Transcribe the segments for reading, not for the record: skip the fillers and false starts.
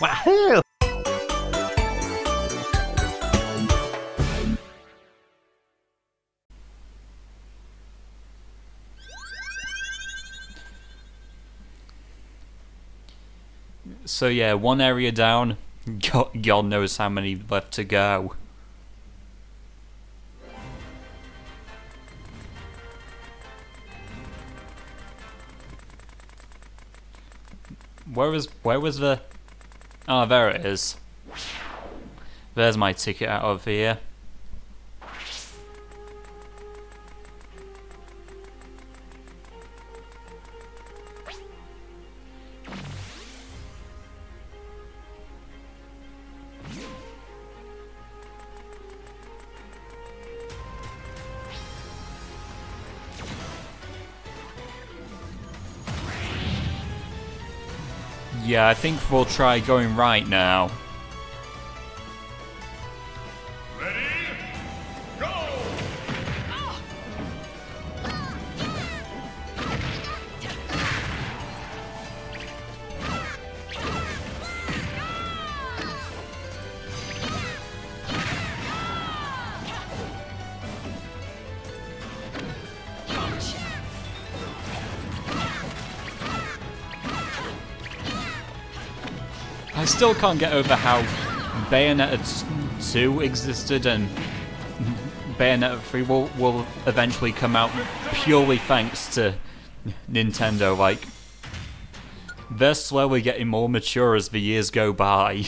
Wahoo! So yeah, one area down. God knows how many left to go. Where was the... Oh, there it is. There's my ticket out of here. Yeah, I think we'll try going right now. Ready? Go! I still can't get over how Bayonetta 2 existed and Bayonetta 3 will eventually come out purely thanks to Nintendo. Like, they're slowly getting more mature as the years go by.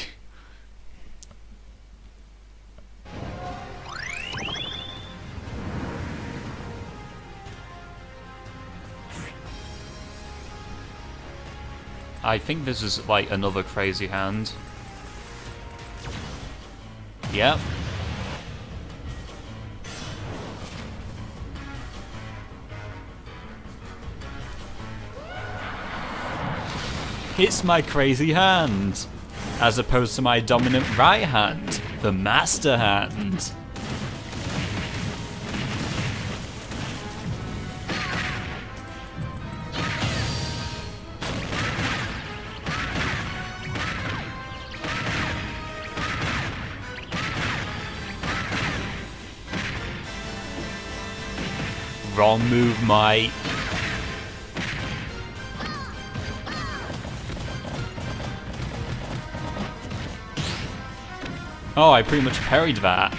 I think this is like another crazy hand. Yep. It's my crazy hand, as opposed to my dominant right hand, the master hand. Wrong move, mate. Oh, I pretty much parried that.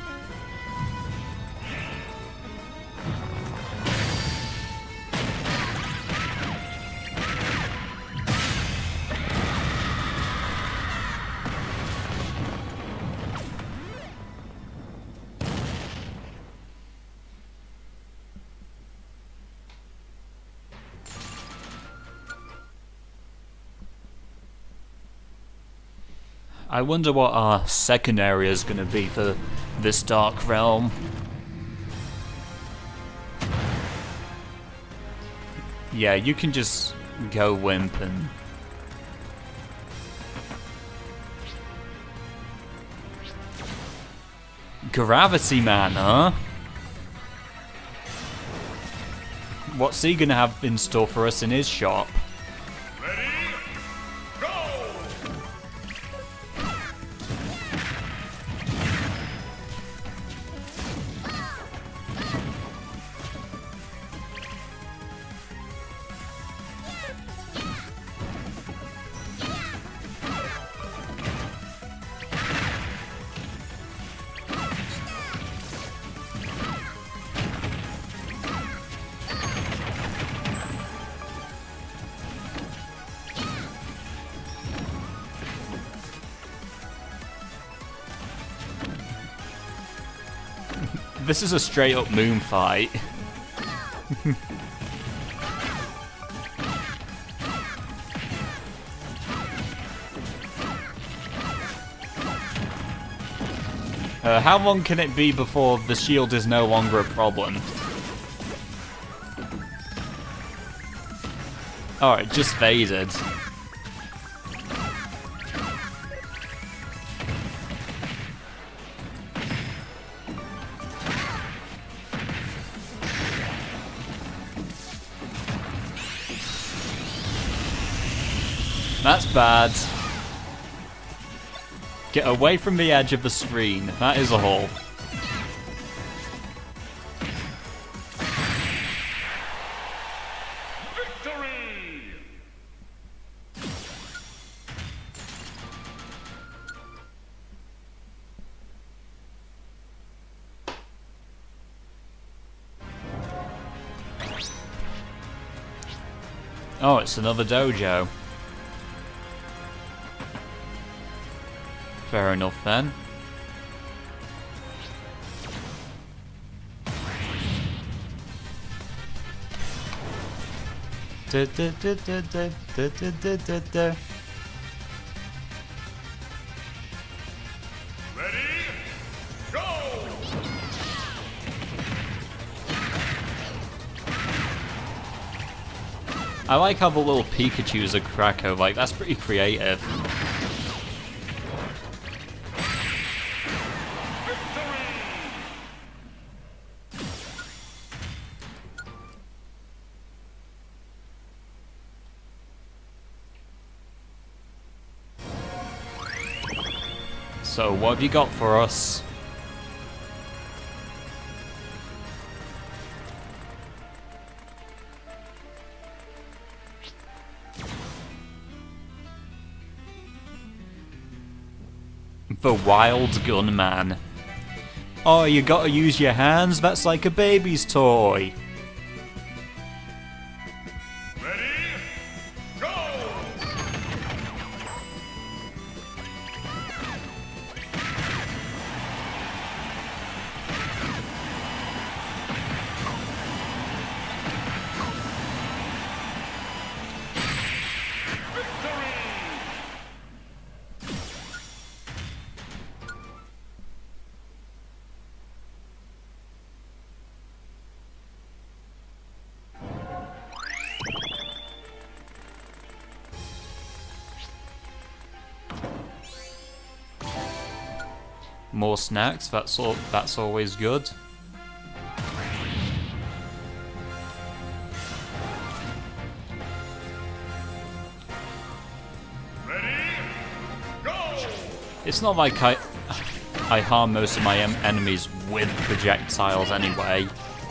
I wonder what our second area is going to be for this Dark Realm. Yeah, you can just go wimp and... Gravity Man, huh? What's he going to have in store for us in his shop? This is a straight up moon fight. How long can it be before the shield is no longer a problem? Oh, it just faded. That's bad. Get away from the edge of the screen. That is a hole. Victory! Oh, it's another dojo. Fair enough then. Ready? Go! I like how the little Pikachus are Krakow, like that's pretty creative. So, what have you got for us? The Wild Gunman. Oh, you gotta use your hands? That's like a baby's toy. Ready? Go! More snacks, that's always good. Ready? Go! It's not like I harm most of my enemies with projectiles anyway.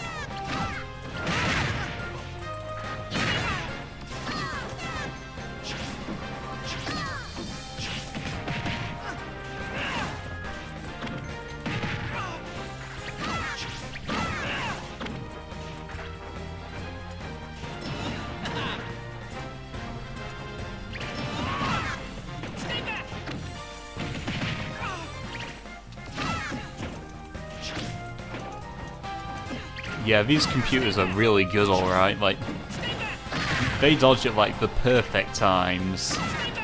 Yeah, these computers are really good, alright. Like, they dodge at like the perfect times.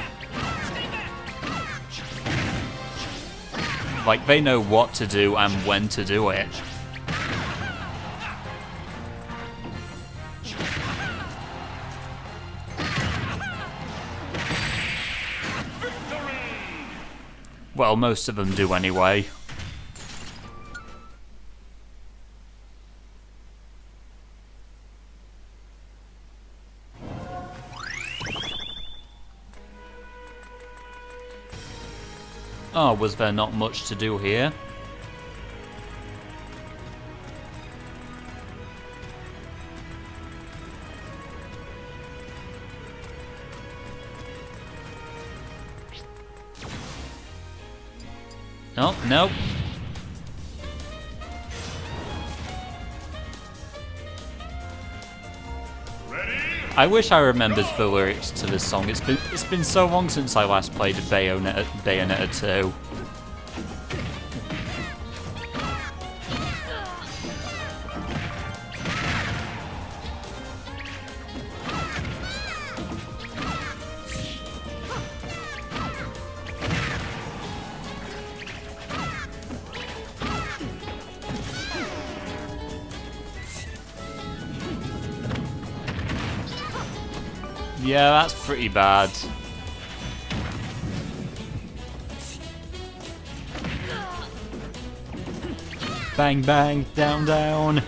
Like, they know what to do and when to do it. Well, most of them do anyway. Oh, was there not much to do here? Oh, no. I wish I remembered the lyrics to this song. It's been so long since I last played Bayonetta 2. Yeah, that's pretty bad. Bang, bang, down, down.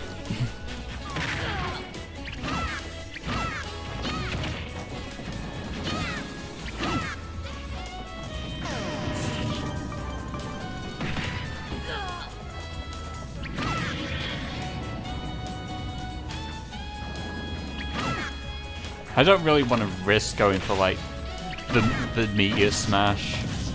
I don't really want to risk going for like the meteor smash.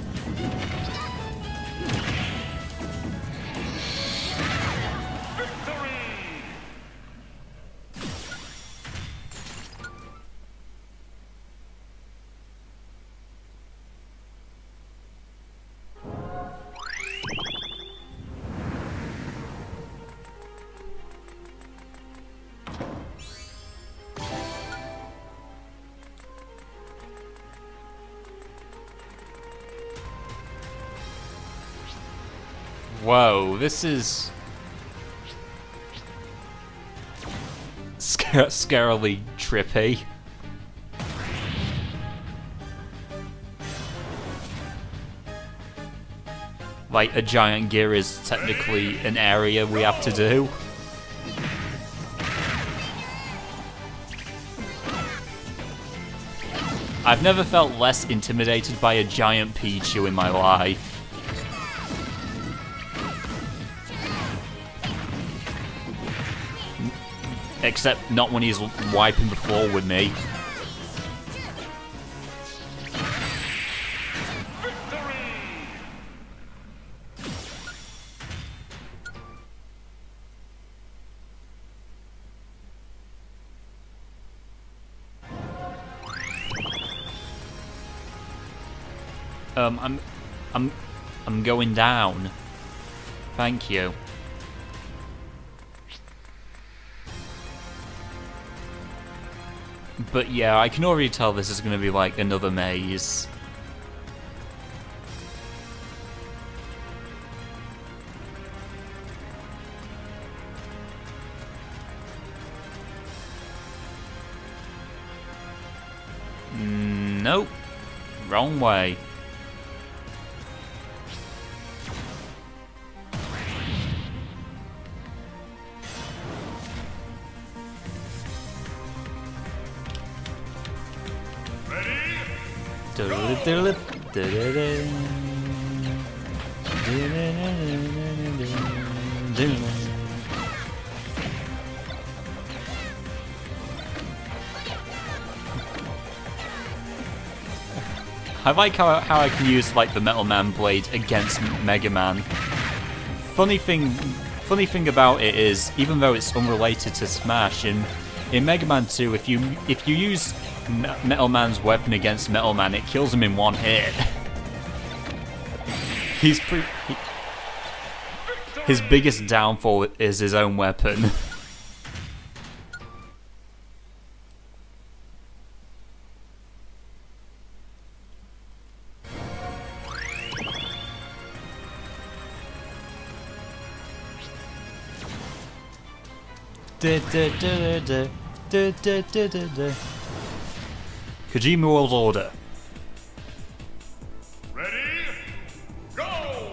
Whoa, this is scarily trippy. Like, a giant gear is technically an area we have to do. I've never felt less intimidated by a giant Pichu in my life. Except not when he's wiping the floor with me. I'm going down. Thank you. But yeah, I can already tell this is going to be like another maze. Nope. Wrong way. I like how I can use like the Metal Man blade against Mega Man. Funny thing about it is, even though it's unrelated to Smash, in Mega Man 2, if you use Metal Man's weapon against Metal Man, it kills him in one hit. His biggest downfall is his own weapon. Kojima World Order. Ready? Go!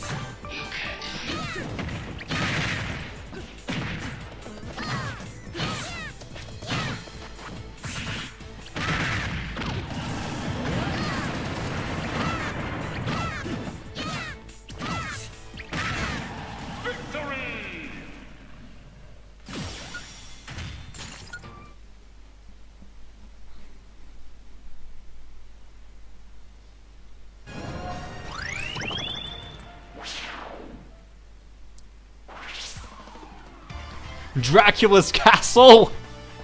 Victory! Dracula's castle!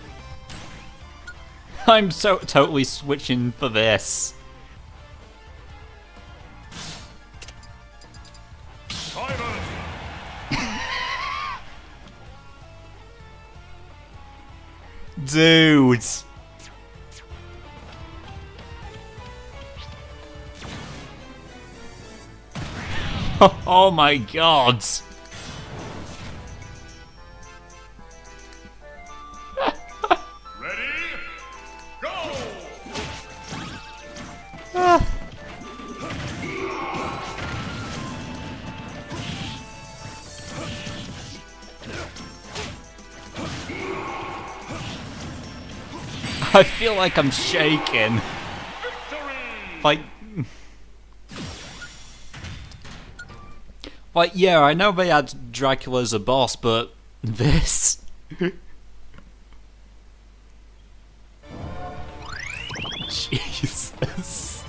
I'm so totally switching for this. Silence! Dude! Oh my god! Ready? Go! I feel like I'm shaking. Victory! Like, yeah, I know they had Dracula as a boss, but this? Jesus.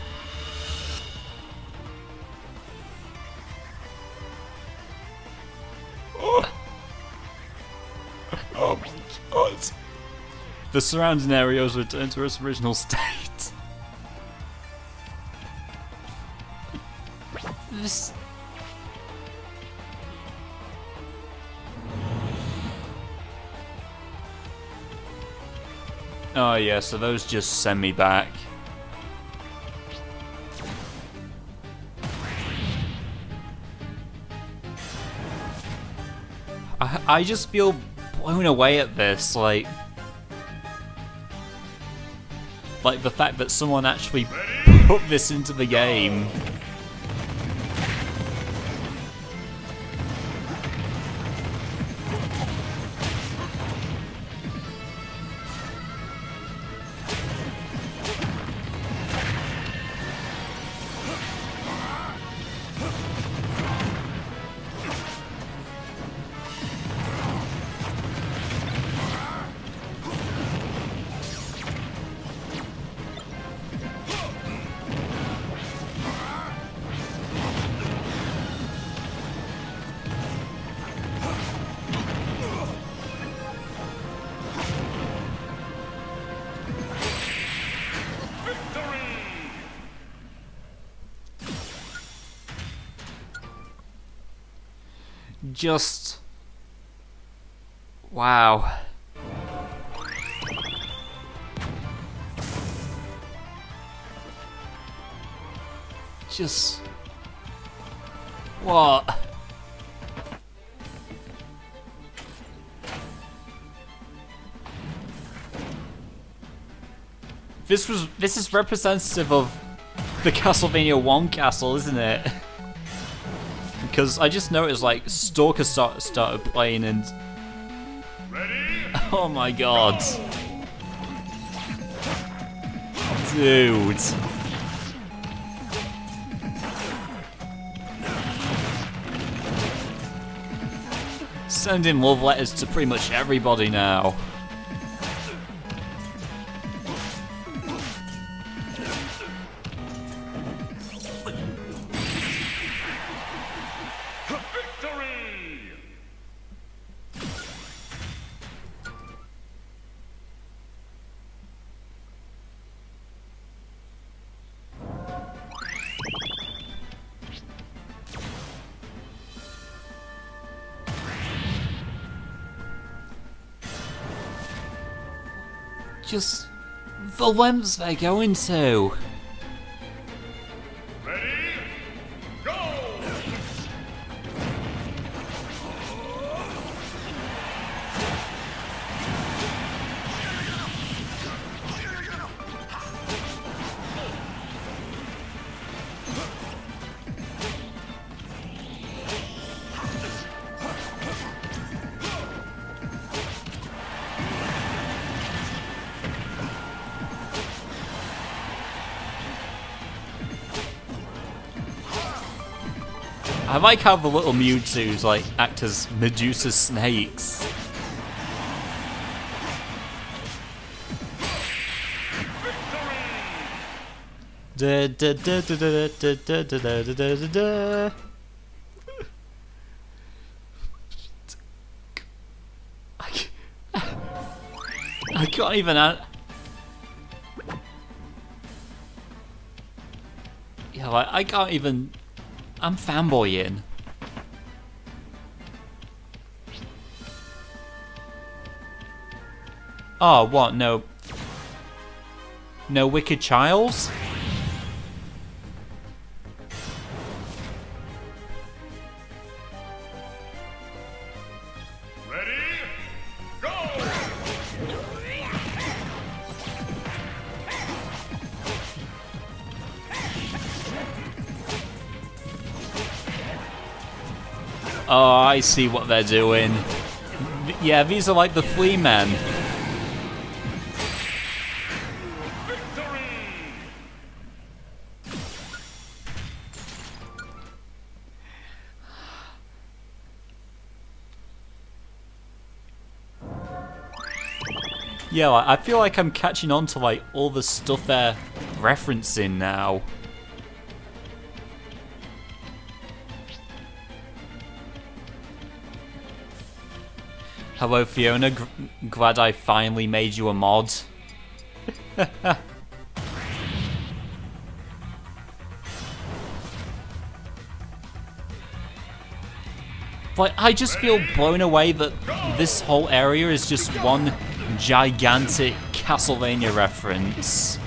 Oh. Oh my god. The surrounding areas return to its original state. This... Oh yeah, so those just send me back. I just feel blown away at this, like the fact that someone actually put this into the game. Just... wow. Just... what? This is representative of the Castlevania 1 castle, isn't it? Because I just noticed, like, Stalker started playing and... Ready? oh my god. Dude. Sending love letters to pretty much everybody now. Just the lengths they're going to. Ready? Go! I like how the little Mewtwo's like act as Medusa snakes. Da da da da da da da da da da da. I can't even. Yeah, like I can't even. I'm fanboying. Oh, what? No. No Wicked Childs? Ready? Go! Oh, I see what they're doing. Yeah, these are like the Flea Men. Yeah, like, I feel like I'm catching on to like all the stuff they're referencing now. Hello Fiona, glad I finally made you a mod. Like, I just feel blown away that this whole area is just one gigantic Castlevania reference.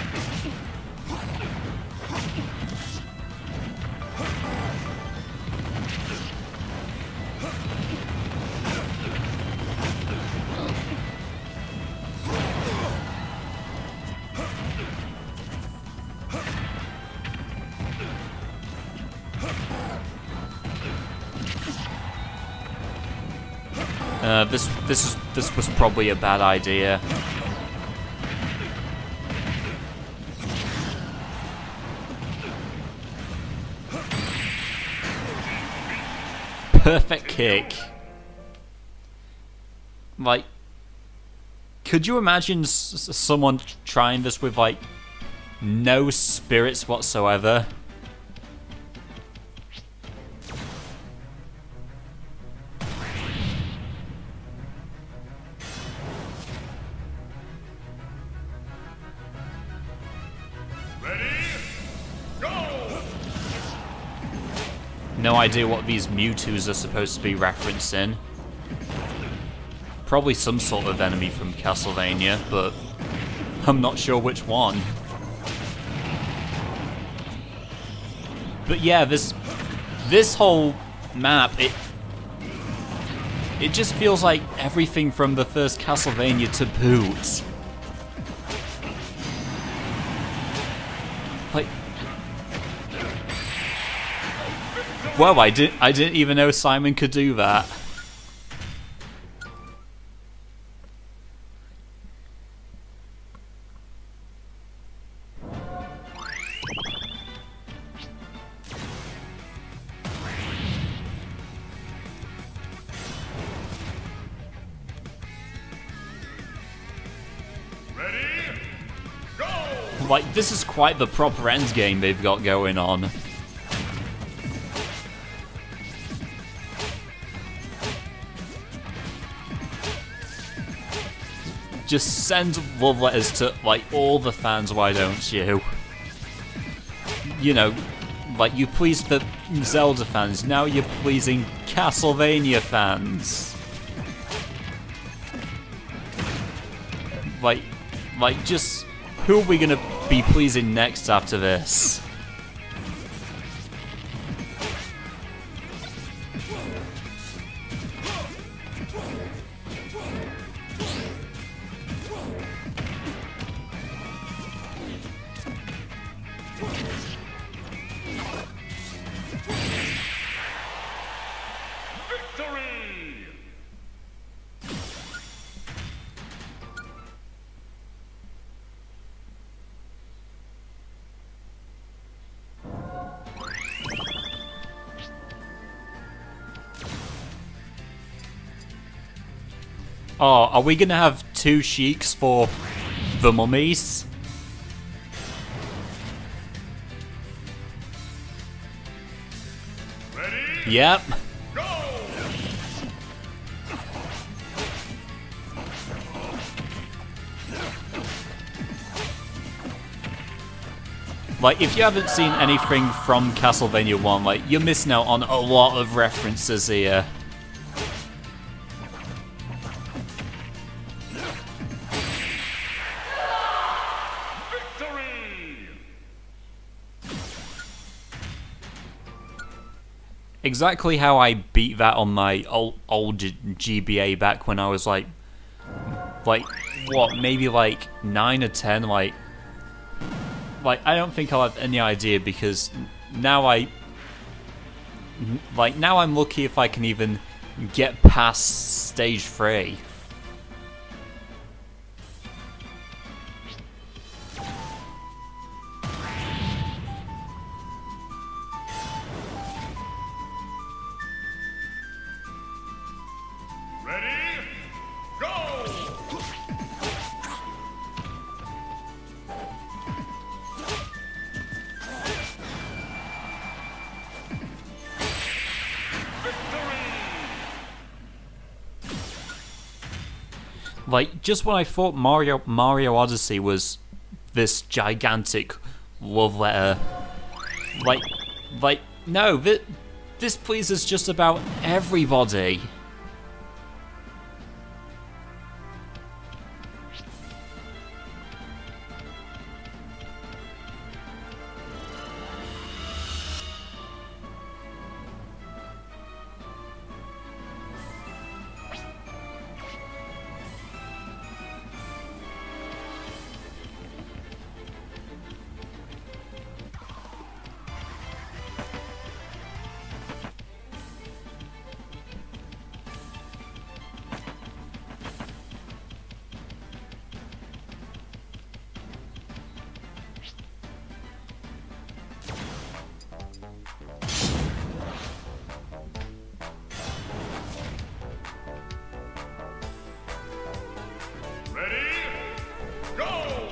This was probably a bad idea. Perfect kick. Like, could you imagine someone trying this with like no spirits whatsoever? No idea what these Mewtwo's are supposed to be referencing. Probably some sort of enemy from Castlevania, but I'm not sure which one. But yeah, this whole map, it just feels like everything from the first Castlevania to boot. Like, whoa, I didn't even know Simon could do that. Ready? Go! Like, this is quite the proper endgame they've got going on. Just send love letters to, like, all the fans, why don't you? You know, like, you pleased the Zelda fans, now you're pleasing Castlevania fans. Like, just, who are we gonna be pleasing next after this? Victory! Oh, are we gonna have two Sheiks for the mummies? Ready? Yep. Go! Like, if you haven't seen anything from Castlevania 1, like, you're missing out on a lot of references here. Victory! Exactly how I beat that on my old GBA back when I was like what, maybe like 9 or 10, like I don't think I'll have any idea, because now now I'm lucky if I can even get past stage 3. Ready? Go! Like, just when I thought Mario Odyssey was this gigantic love letter, like, no, this pleases just about everybody. Ready? Go!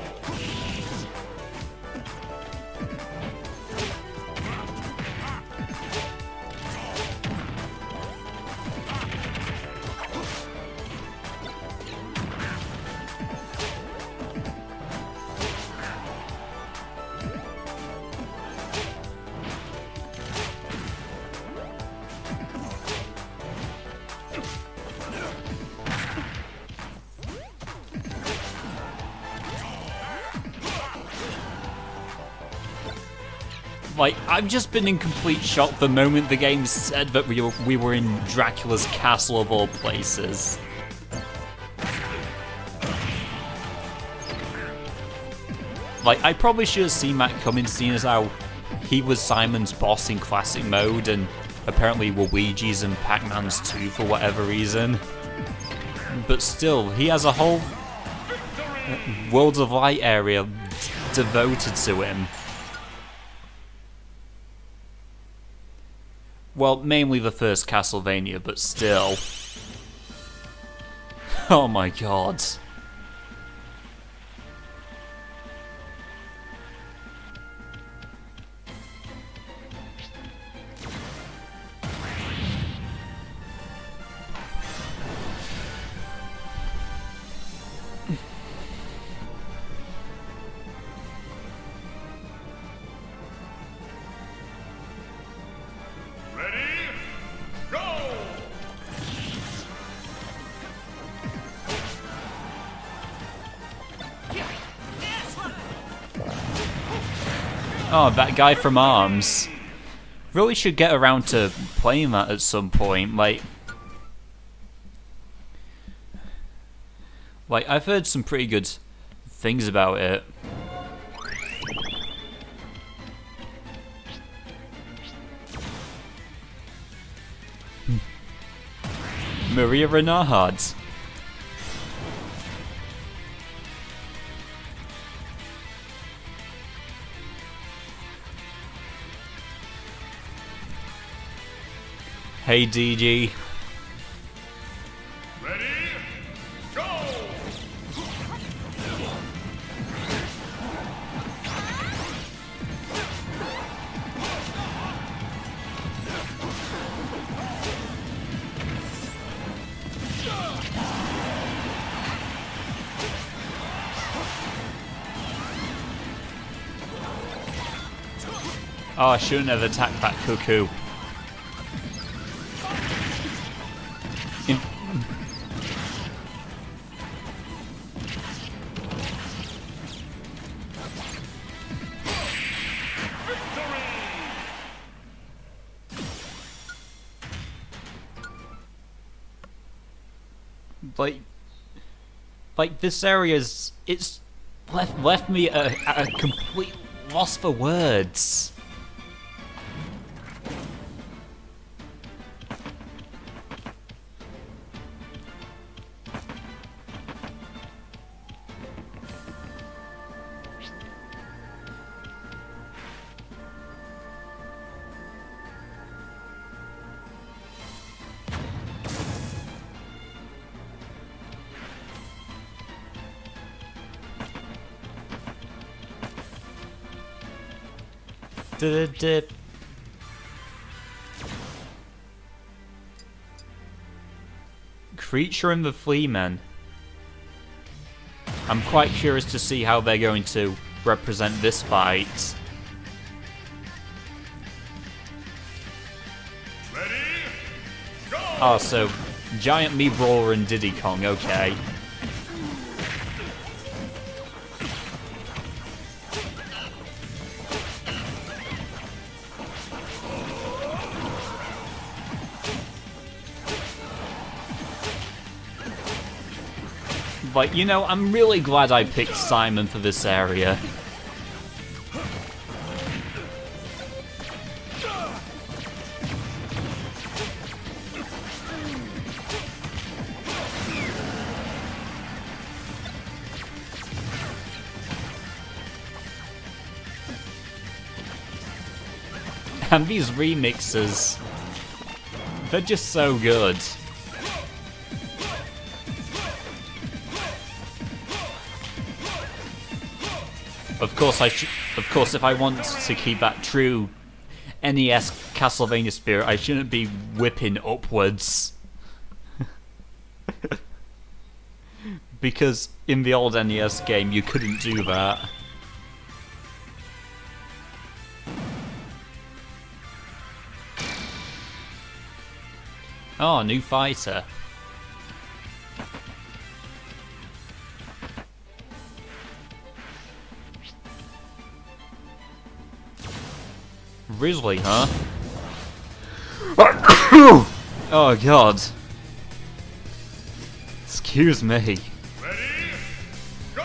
Like, I've just been in complete shock the moment the game said that we were in Dracula's castle of all places. Like, I probably should have seen that coming, seeing as how he was Simon's boss in classic mode, and apparently Luigi's and Pac-Man's too for whatever reason. But still, he has a whole Worlds of Light area devoted to him. Well, mainly the first Castlevania, but still. Oh my god. Oh, that guy from ARMS. Really should get around to playing that at some point. Like, I've heard some pretty good things about it. Maria Renard. Hey DG. Ready? Go! Oh, I shouldn't have attacked that cuckoo. Like this area's it's left me at a complete loss for words. Dip. Creature and the Flea Man. I'm quite curious to see how they're going to represent this fight. Ready? Go! Oh, so Giant Mii Brawler and Diddy Kong, okay. Like, you know, I'm really glad I picked Simon for this area. And these remixes, they're just so good. Of course, if I want to keep that true NES Castlevania spirit, I shouldn't be whipping upwards. Because in the old NES game, you couldn't do that. Oh, new fighter. Grizzly, huh? Oh god. Excuse me. Ready? Go!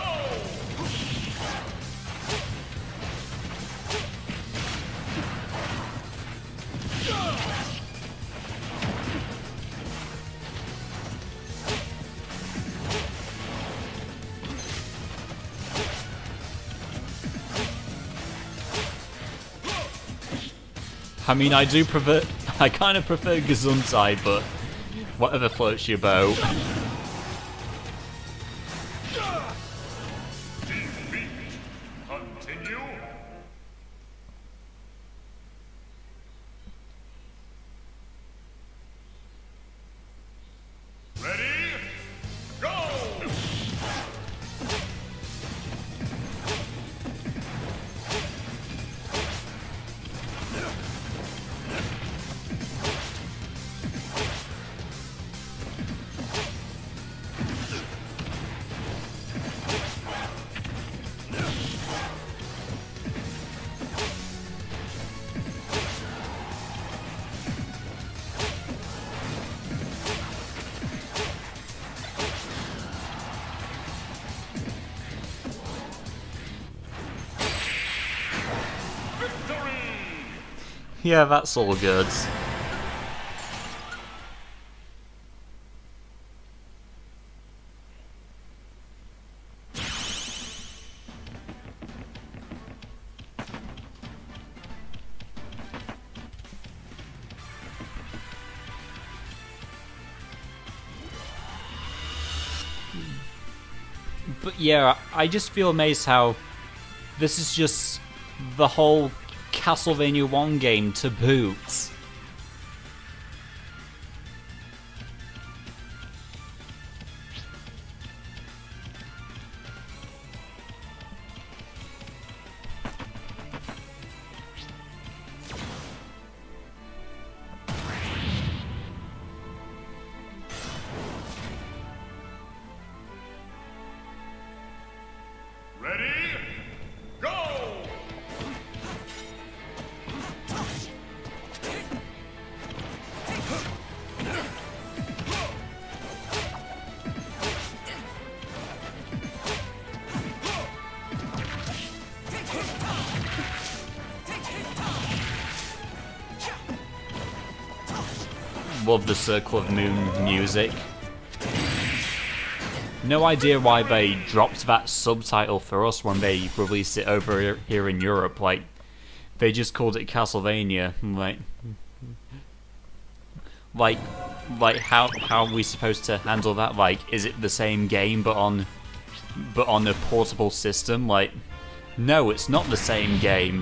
I mean, I kind of prefer Gesundheit, but whatever floats your boat. Defeat. Continue. Ready? Go! Yeah, that's all good. But yeah, I just feel amazed how this is just the whole Castlevania 1 game to boot. Ready? Go! Love the Circle of Moon music. No idea why they dropped that subtitle for us when they released it over here in Europe. Like, they just called it Castlevania. Like how are we supposed to handle that? Like, is it the same game but on a portable system? Like, no, it's not the same game.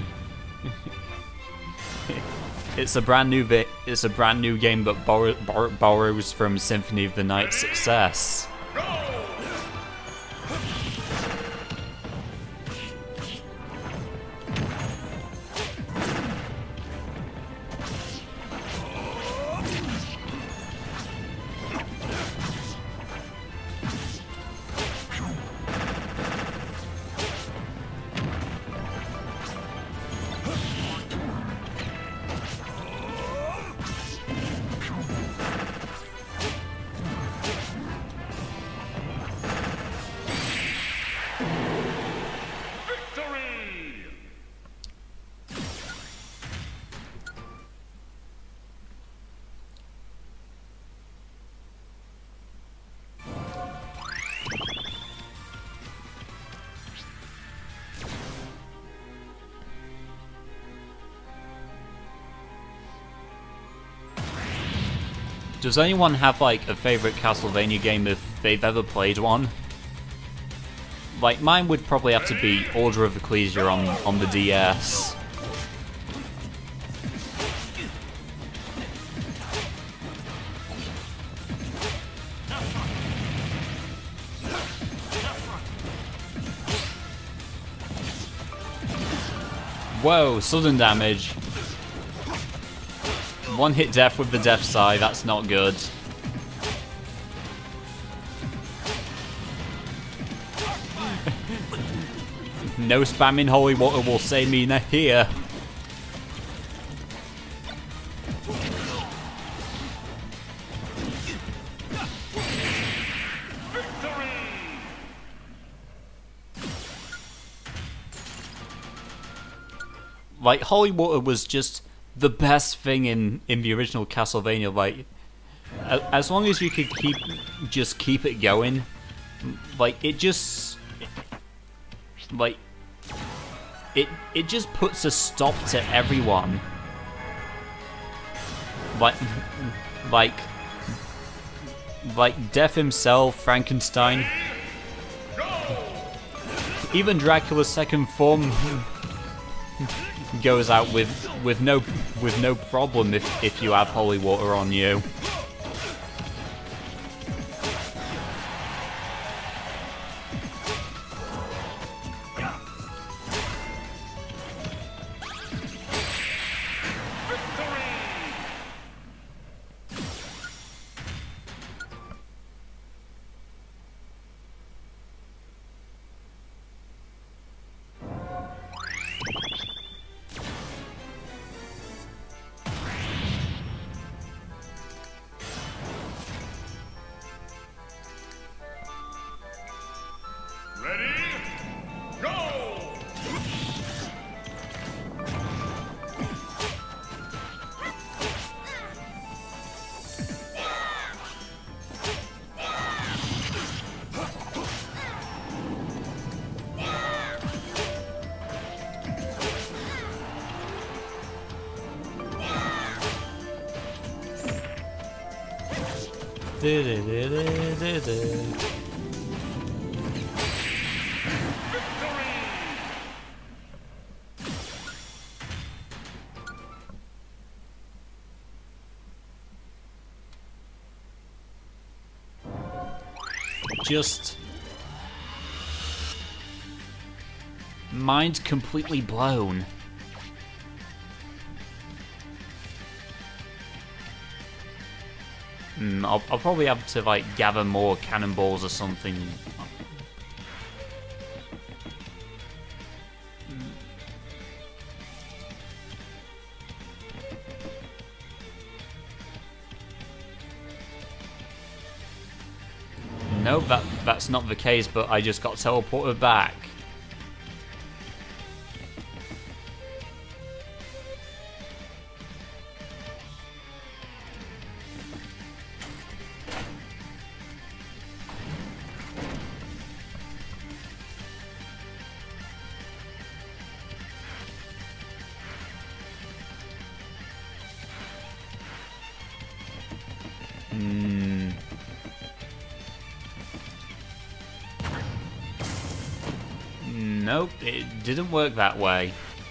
It's a brand new game that borrows from Symphony of the Night's success. Go! Does anyone have like a favorite Castlevania game if they've ever played one? Like mine would probably have to be Order of Ecclesia on the DS. Whoa, sudden damage. One hit death with the Death Sigh, that's not good. No spamming holy water will save me here. Like, holy water was just the best thing in the original Castlevania. Like, as long as you could keep it going, like it just, like, it just puts a stop to everyone. Like Death himself, Frankenstein, even Dracula's second form goes out with no problem if you have holy water on you. Ready? Go! Just mind completely blown. I'll probably have to like gather more cannonballs or something. No, that's not the case, but I just got teleported back. Nope, it didn't work that way.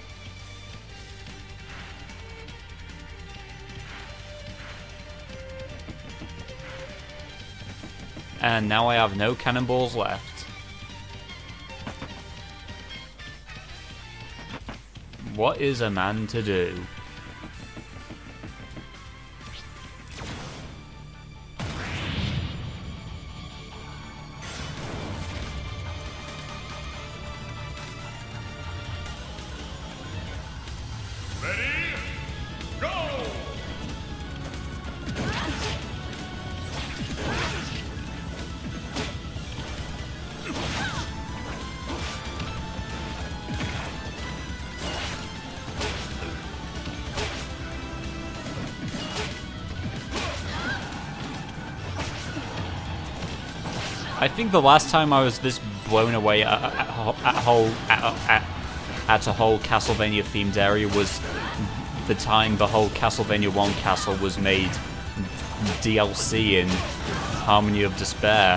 And now I have no cannonballs left. What is a man to do? I think the last time I was this blown away at a whole Castlevania themed area was the time the whole Castlevania 1 castle was made DLC in Harmony of Despair.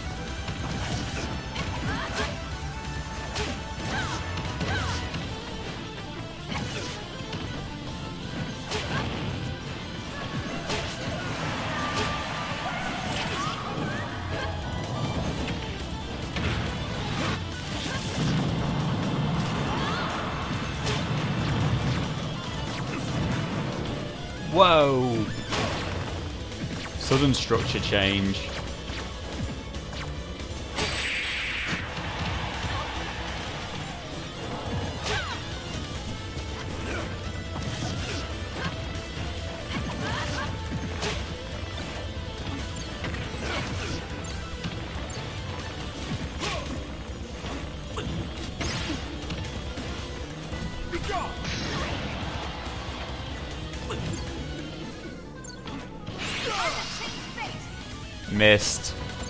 Whoa! Sudden structure change. Missed.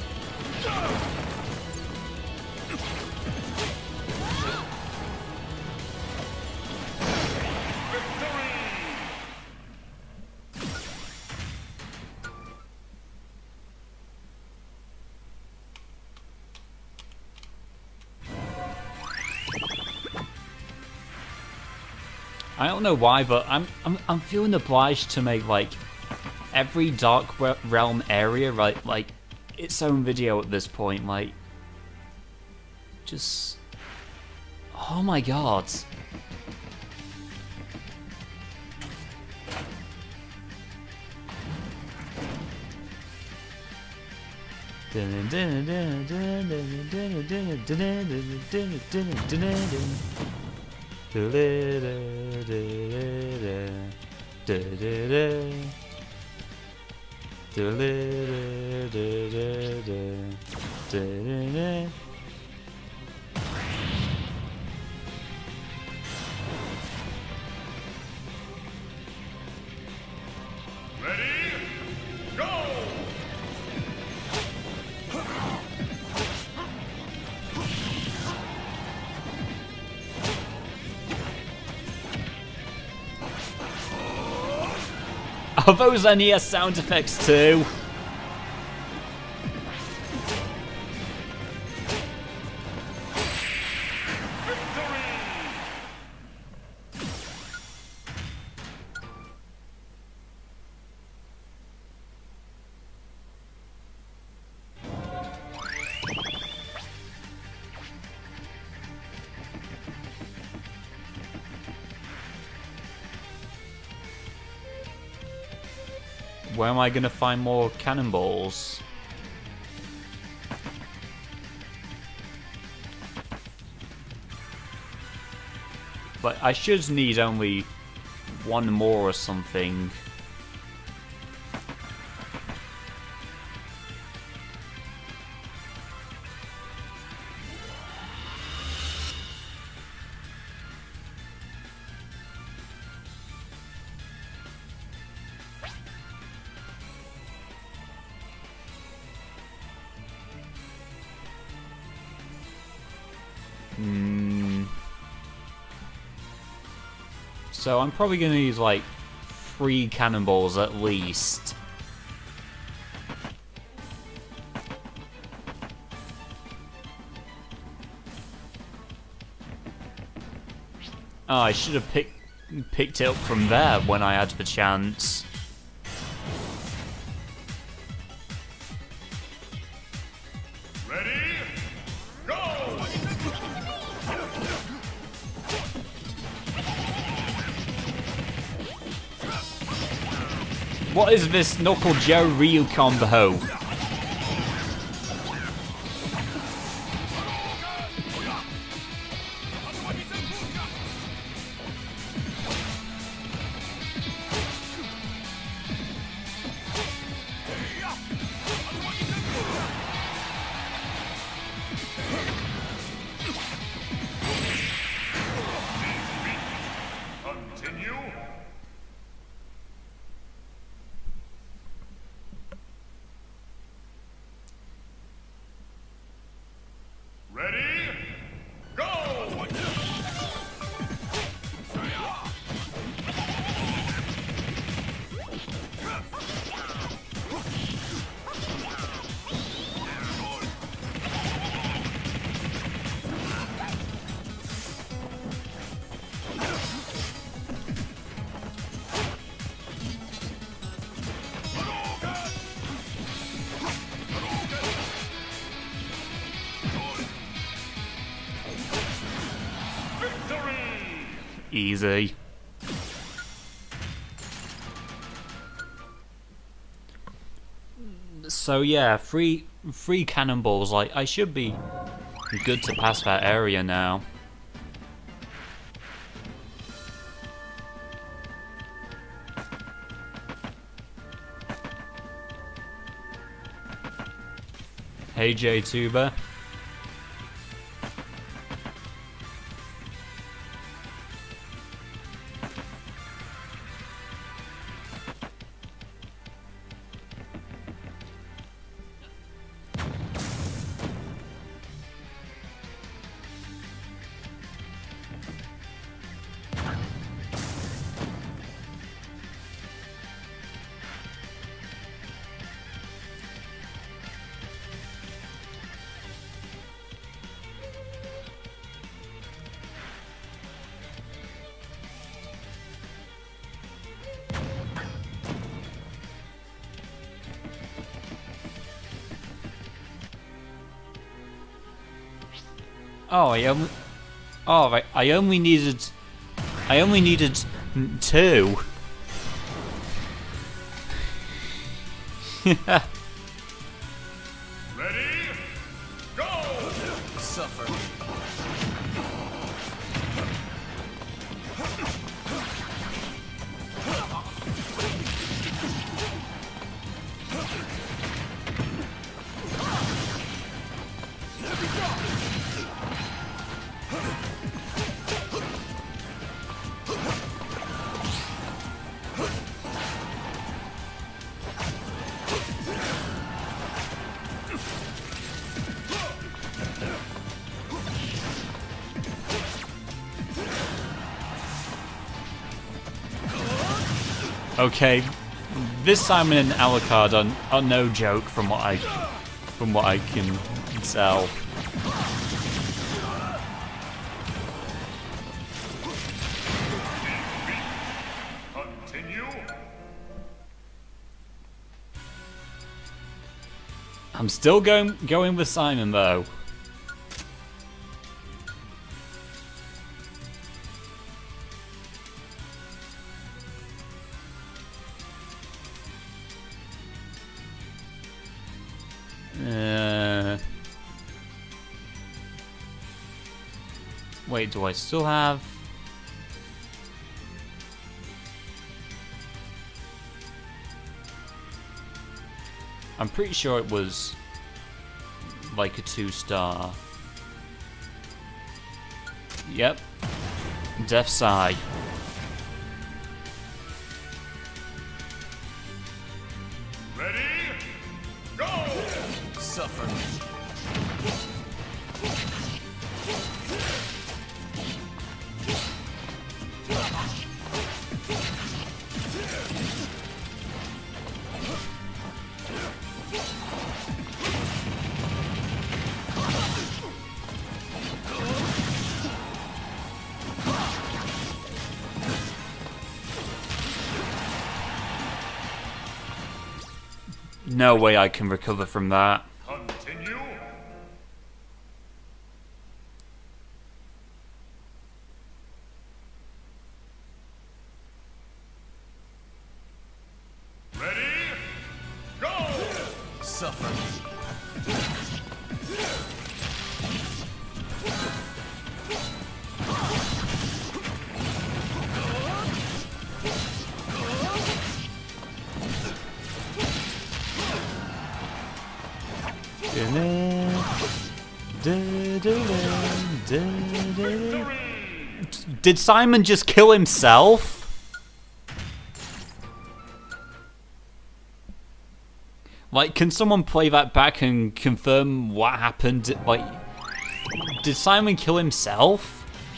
I don't know why, but I'm feeling obliged to make like every Dark Realm area like its own video at this point. Like, just oh my god. Are those NES sound effects too? Where am I gonna find more cannonballs? But I should need only one more or something. So I'm probably gonna use like 3 cannonballs at least. Oh, I should have picked it up from there when I had the chance. What is this Knuckle Joe Ryu combo? Easy. So yeah, three cannonballs. Like, I should be good to pass that area now. Hey J-Tuber. Oh, right. I only needed 2. Ready? Go! Suffer. Okay, this Simon and Alucard are no joke from what I can tell. Continue. I'm still going with Simon though. Wait, do I still have... I'm pretty sure it was like a 2-star. Yep. Death Sigh. Ready? Go! Suffer. No way I can recover from that. Continue. Ready? Go! Suffer. Did Simon just kill himself? Like, can someone play that back and confirm what happened? Like, did Simon kill himself?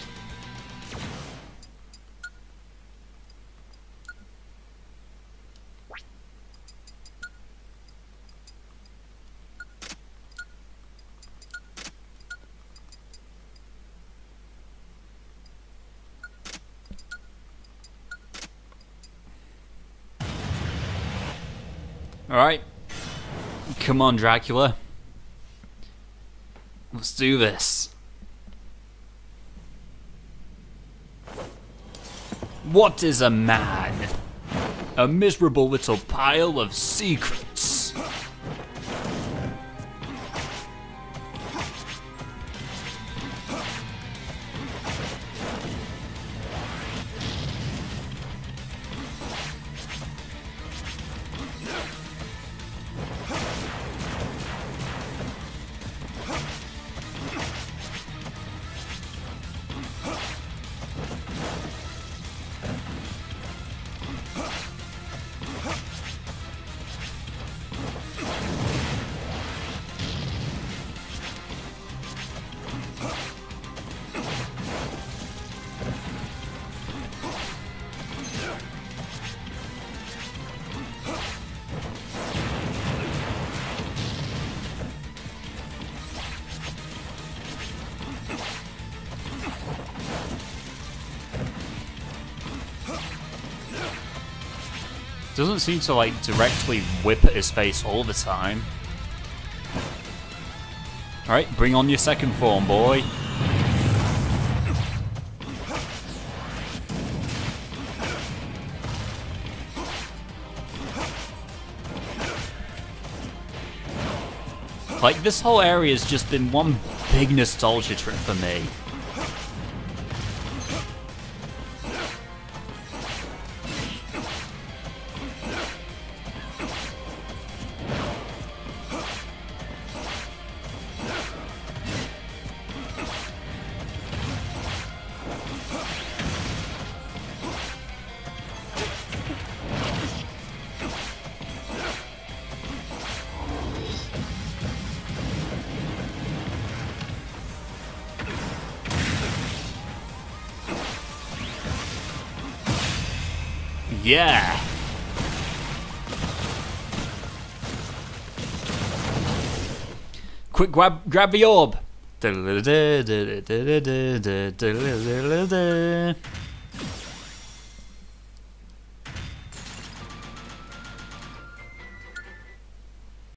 Alright. Come on, Dracula. Let's do this. What is a man? A miserable little pile of secrets. Doesn't seem to like directly whip at his face all the time. Alright, bring on your second form, boy. Like, this whole area has just been one big nostalgia trip for me. Yeah! Quick, grab the orb!